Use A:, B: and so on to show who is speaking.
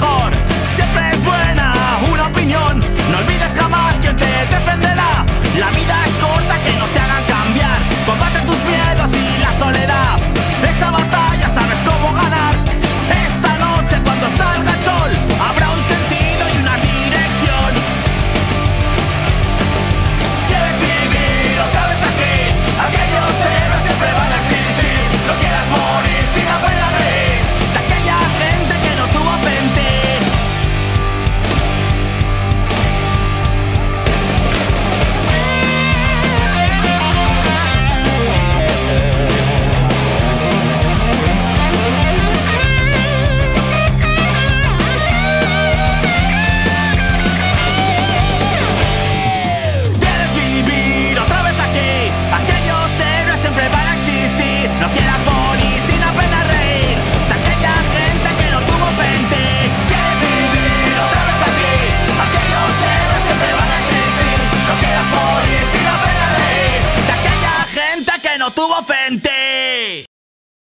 A: mejor. Siempre es buena una opinión. No olvides jamás quien te defenderá. La vida es corta, que no te hagan cambiar. Combate tus miedos y la soledad. Esa batalla sabes cómo ganar. Esta noche cuando salga el sol habrá un sentido y una dirección. Quieres vivir otra vez aquí. Aquellos héroes siempre van a existir. No quieras morir sin apenas reír de aquella gente que no tuvo frente. Quieres vivir otra vez aquí. Aquellos héroes siempre van a existir. No quieras morir sin apenas reír de aquella gente que no tuvo frente. Quieres vivir otra vez aquí. Aquellos héroes siempre van a existir. No quieras morir sin apenas reír de aquella gente que no tuvo frente.